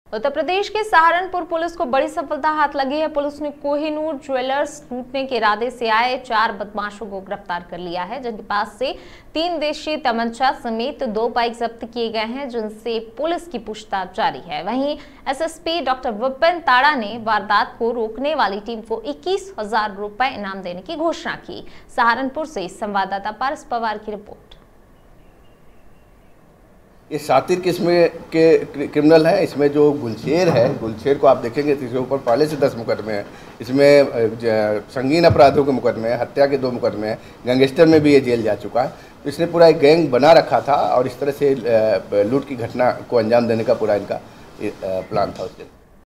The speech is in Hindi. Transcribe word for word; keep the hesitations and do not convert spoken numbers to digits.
उत्तर प्रदेश के सहारनपुर पुलिस को बड़ी सफलता हाथ लगी है। पुलिस ने कोहिनूर ज्वेलर्स लूटने के इरादे से आए चार बदमाशों को गिरफ्तार कर लिया है, जिनके पास से तीन देशी तमंचा समेत दो बाइक जब्त किए गए हैं, जिनसे पुलिस की पूछताछ जारी है। वहीं एसएसपी डॉक्टर विपिन ताड़ा ने वारदात को रोकने वाली टीम को इक्कीस हजार रुपए इनाम देने की घोषणा की। सहारनपुर से संवाददाता पारस पवार की रिपोर्ट। ये सातिर किस्म के क्रिमिनल हैं। इसमें जो गुलशेर है, गुलशेर को आप देखेंगे तो इसके ऊपर पहले से दस मुकदमे हैं। इसमें संगीन अपराधों के मुकदमे हैं, हत्या के दो मुकदमे हैं, गैंगस्टर में भी ये जेल जा चुका है। तो इसने पूरा एक गैंग बना रखा था और इस तरह से लूट की घटना को अंजाम देने का पूरा इनका प्लान था उस दिन।